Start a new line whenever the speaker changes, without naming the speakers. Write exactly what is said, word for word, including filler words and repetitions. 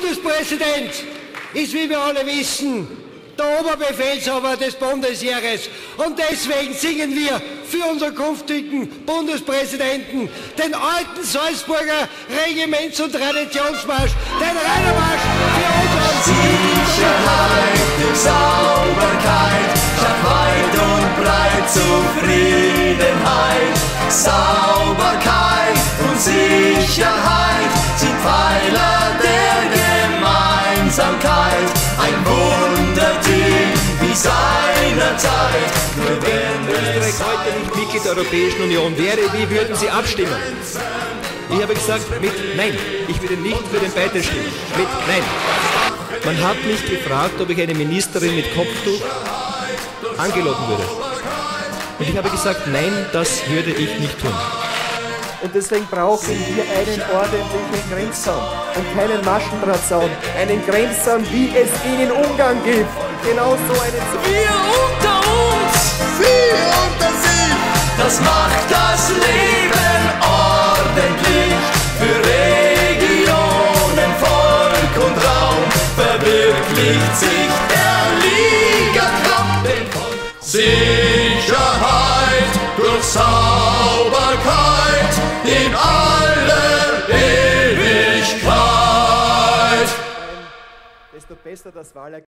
Bundespräsident ist, wie wir alle wissen, der Oberbefehlshaber des Bundesheeres. Und deswegen singen wir für unseren künftigen Bundespräsidenten den alten Salzburger Regiments- und Traditionsmarsch, den Reinermarsch für unseren
Sicherheit, Sauberkeit, statt weit und breit Zufriedenheit. Sauberkeit und Sicherheit sind Pfeiler der Gemeinsamkeit. Ein Wunderteam wie seinerzeit. Nur wenn
Österreich heute nicht Mitglied der Europäischen Union wäre, wie würden Sie abstimmen? Ich habe gesagt, mit Nein. Ich würde nicht für den Beitritt stimmen. Mit Nein. Man hat mich gefragt, ob ich eine Ministerin mit Kopftuch angeloben würde. Und ich habe gesagt, nein, das würde ich nicht tun.
Und deswegen brauchen wir einen ordentlichen Grenzzaun und keinen Maschendrahtzaun. Einen Grenzzaun, wie es ihn in Ungarn gibt. Genauso einen...
Wir unter uns, sie unter sich. Das macht das Leben ordentlich. Für Regionen, Volk und Raum verwirklicht sich der Liga-Traum. Sicherheit durch Sauberkeit in aller Ewigkeit.
Desto besser das Wahlergebnis.